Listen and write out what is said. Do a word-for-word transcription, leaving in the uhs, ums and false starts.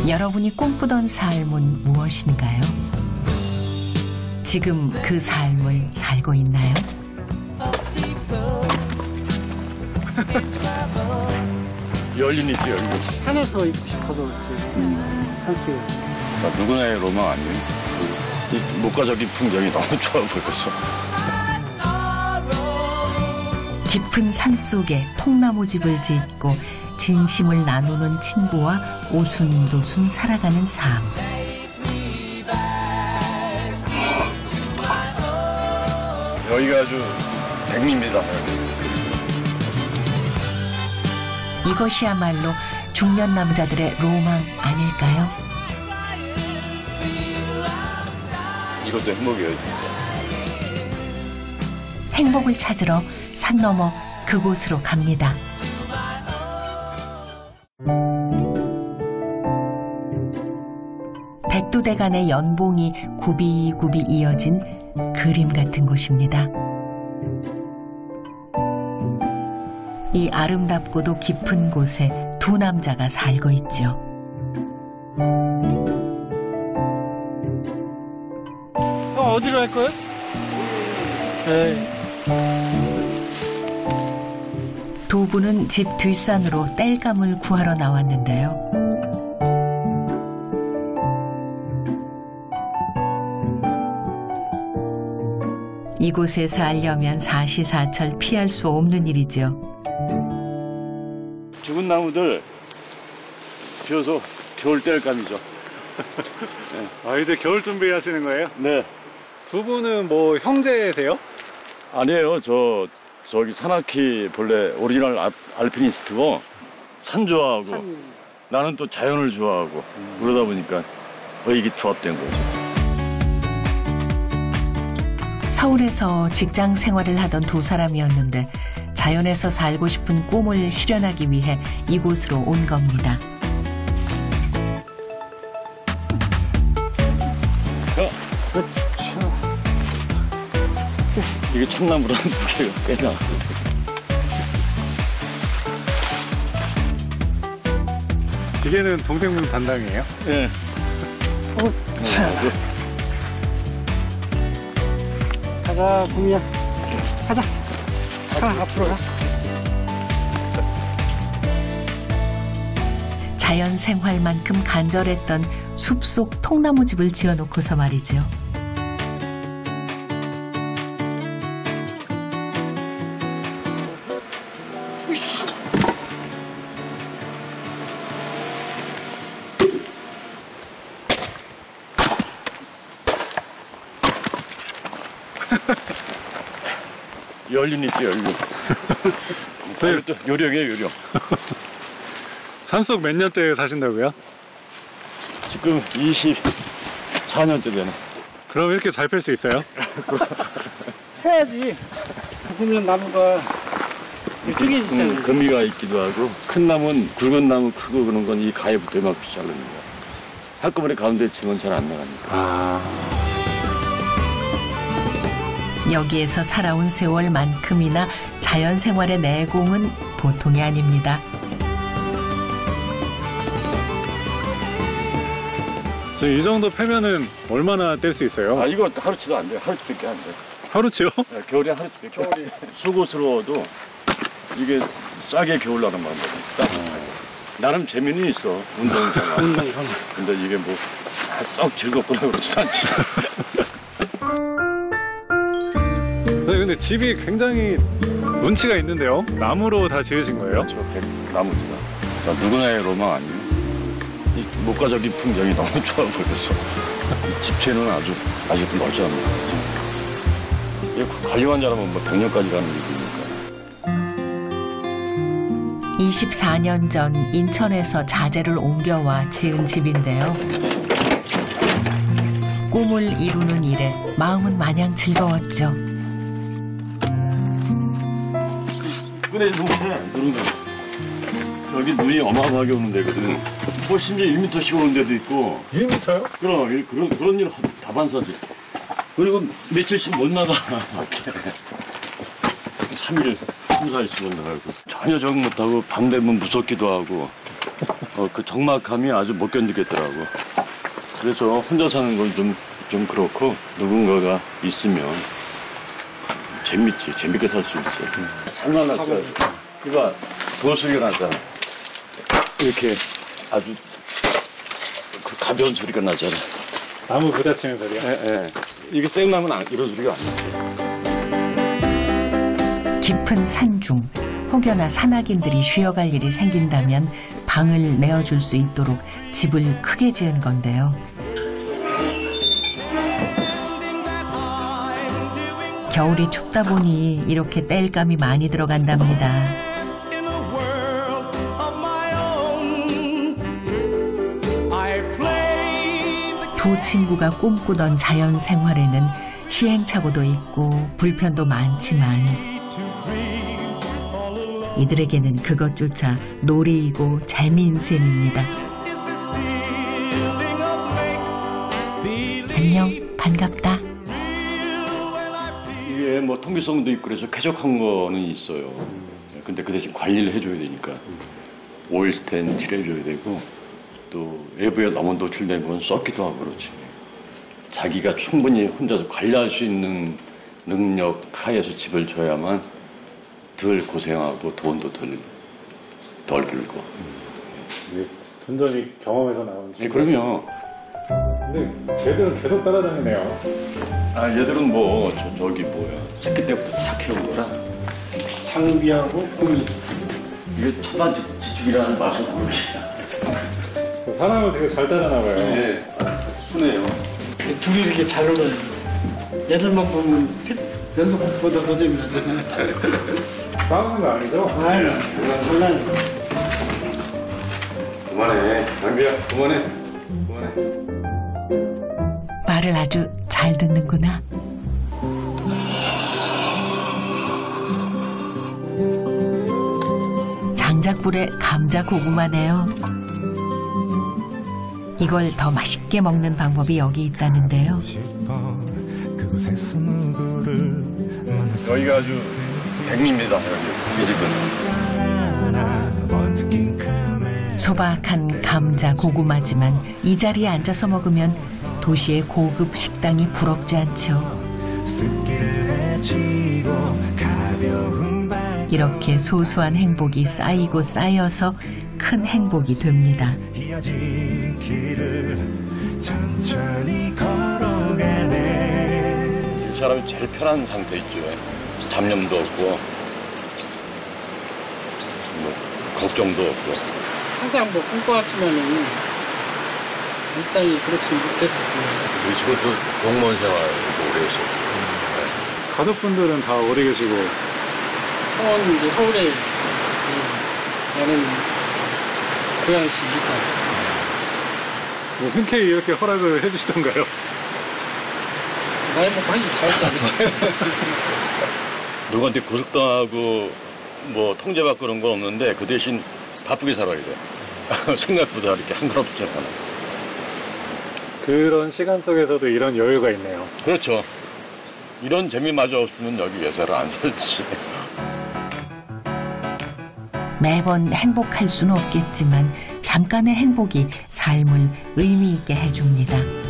여러분이 꿈꾸던 삶은 무엇인가요? 지금 그 삶을 살고 있나요? 열린 있지, 열린. 산에서 있고 싶어서 음. 산속에. 아, 누구나의 로망 아니에요? 이 목가적인 풍경이 너무 좋아 보여서. 깊은 산 속에 통나무집을 짓고 진심을 나누는 친구와 오순도순 살아가는 삶. 여기가 아주 백미입니다. 이것이야말로 중년 남자들의 로망 아닐까요? 이것도 행복이에요, 진짜. 행복을 찾으러 산 너머 그곳으로 갑니다. 백두대간의 연봉이 굽이굽이 이어진 그림 같은 곳입니다. 이 아름답고도 깊은 곳에 두 남자가 살고 있죠. 형 어디로 갈 거예요? 에이. 두 분은 집 뒷산으로 땔감을 구하러 나왔는데요. 이곳에 살려면 사시사철 피할 수 없는 일이죠. 죽은 나무들 비워서 겨울 땔감이죠. 네. 아, 이제 겨울 준비하시는 거예요? 네. 두 분은 뭐 형제세요? 아니에요. 저 저기 산악희 본래 오리지널 알, 알피니스트고 산 좋아하고 산... 나는 또 자연을 좋아하고 음. 그러다 보니까 의기투합된 거죠. 서울에서 직장 생활을 하던 두 사람이었는데 자연에서 살고 싶은 꿈을 실현하기 위해 이곳으로 온 겁니다. 어, 그렇죠. 이게 참나무라는 무게가 꽤 나. 지게는 동생분 담당이에요? 예. 어, 참. 가자, 붕이야. 가자. 가, 앞으로 가. 자연 생활만큼 간절했던 숲속 통나무집을 지어놓고서 말이죠. 열린 있지, 열린. 네. 또 요령이에요, 요령. 산속 몇 년째 사신다고요? 지금 이십사 년째 되네. 그럼 이렇게 잘 펼 수 있어요? 해야지. 보면 나무가 쪼개지잖아요. 음, 금이가 있기도 하고, 큰 나무는 굵은 나무 크고 그런 건 이 가위부터 이만큼 자르는 거야. 한꺼번에 가운데 치면 잘 안 나가니까. 아. 여기에서 살아온 세월만큼이나 자연생활의 내공은 보통이 아닙니다. 지금 이 정도 패면은 얼마나 뗄 수 있어요? 아, 이거 하루치도 안 돼요. 하루치밖에 안 돼요. 하루치요? 네, 겨울에 하루치밖에. 겨울이 수고스러워도 이게 싸게 겨울나는 방법이 있다. 나름 재미는 있어. 운동삼아. 운동삼아. 근데 이게 뭐 썩 즐겁구나 그러지도 않지. 네, 근데 집이 굉장히 운치가 있는데요? 나무로 다 지으신 거예요? 저 백 나무지가. 자, 누구나의 로망 아니에요? 이 목가적인 풍경이 너무 좋아 보여서 이 집채는 아주 아직도 멀지 않는 거죠. 관리만 잘하면 뭐 백 년까지 가는 일이니까. 이십사 년 전 인천에서 자재를 옮겨와 지은 집인데요. 꿈을 이루는 일에 마음은 마냥 즐거웠죠. 그래, 눈에 눈이 여기 눈이 어마어마하게 오는 데거든. 뭐 심지어 일 미터씩 오는 데도 있고. 일 미터요? 그럼 그런 그런 일 다반사지. 그리고 며칠씩 못 나가. 삼 일, 삼, 사 일씩 못 나가고 전혀 적응 못하고 밤 되면 무섭기도 하고 어, 그 적막함이 아주 못 견디겠더라고. 그래서 혼자 사는 건 좀, 좀 그렇고, 누군가가 있으면 재밌지. 재밌게 살 수 있어. 살만하죠. 그가 도소리가 나잖아. 이렇게 아주 그 가벼운 소리가 나잖아. 나무 부딪히는 소리요? 예, 예. 이게 생나면 안, 이런 소리가 안 나지. 깊은 산중 혹여나 산악인들이 쉬어갈 일이 생긴다면 방을 내어줄 수 있도록 집을 크게 지은 건데요. 겨울이 춥다 보니 이렇게 땔감이 많이 들어간답니다. 두 친구가 꿈꾸던 자연 생활에는 시행착오도 있고 불편도 많지만 이들에게는 그것조차 놀이이고 재미인 셈입니다. 안녕, 반갑다. 이게 뭐 통기성도 있고 그래서 쾌적한 거는 있어요. 근데 그 대신 관리를 해줘야 되니까 오일 스텐 칠해줘야 되고 또 외부에 너무 노출된 건 썩기도 하고 그렇지. 자기가 충분히 혼자서 관리할 수 있는 능력 하에서 집을 줘야만 덜 고생하고 돈도 덜, 덜 들고. 이게 완전히 경험에서 나온 네, 그럼요. 근데 쟤들은 계속 따라다니네요. 아, 얘들은 뭐, 저, 저기 뭐야. 새끼 때부터 다 키운 거라. 장비하고 꿈이. 이게 천안 지축이라는 맛을 모르겠어요. 사람을 되게 잘 따라나 봐요. 네, 순해요. 둘이 이렇게 잘 놀아요. 얘들만 보면 연속보다 더 재미나잖아요. 싸우는 거 아니죠? 아유, 장난. 그만해. 장비야, 그만해. 그만해. 말을 아주 잘 듣는구나. 장작불에 감자 고구마네요. 이걸 더 맛있게 먹는 방법이 여기 있다는데요. 여기가 아주 백미입니다. 여기 이 집은. 소박한 감자 고구마지만 이 자리에 앉아서 먹으면 도시의 고급 식당이 부럽지 않죠. 이렇게 소소한 행복이 쌓이고 쌓여서 큰 행복이 됩니다. 이 사람이 제일 편한 상태 있죠. 잡념도 없고, 뭐, 걱정도 없고. 항상 뭐 꿈꿔왔지만은 일상이 그렇지 못했었죠. 우리 집은 또 공무원 생활도 오래 했었고. 가족분들은 다 오래 계시고. 형은 이제 서울에, 음, 나는 고양시 이사. 뭐 흔쾌히 이렇게 허락을 해주시던가요? 나이 먹고 한 일 다 했지 않겠지. 누구한테 고속당하고 뭐 통제받고 그런 건 없는데 그 대신 바쁘게 살아야 돼. 생각보다 이렇게 한가롭지 않아. 그런 시간 속에서도 이런 여유가 있네요. 그렇죠. 이런 재미마저 없으면 여기 회사를 안 살지. 매번 행복할 수는 없겠지만 잠깐의 행복이 삶을 의미 있게 해줍니다.